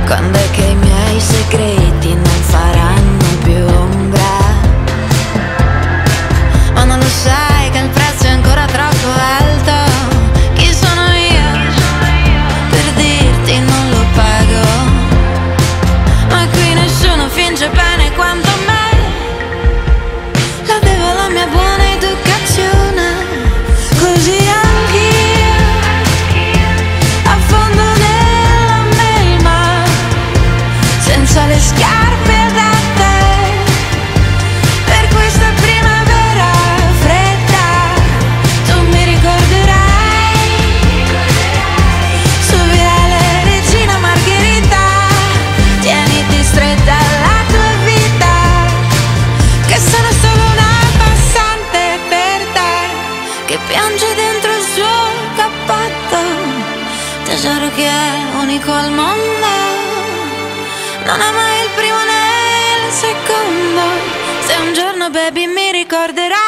Quando è che i miei segreti non faranno più ombra? Ma non lo sai che il prezzo è ancora troppo alto. Chi sono io per dirti non lo pago? Ma qui nessuno finge bene quanto me. La devo la mia buona educazione. Così anch'io affondo nella melma, senza le scarpe adatte per questa primavera fredda. Tu mi ricorderai su Viale Regina Margherita. Tieniti stretta alla tua vita, che sono solo una passante per te, che piange dentro il suo cappotto, tesoro che è unico al mondo. Non ha mai il primo né il secondo. Se un giorno baby mi ricorderai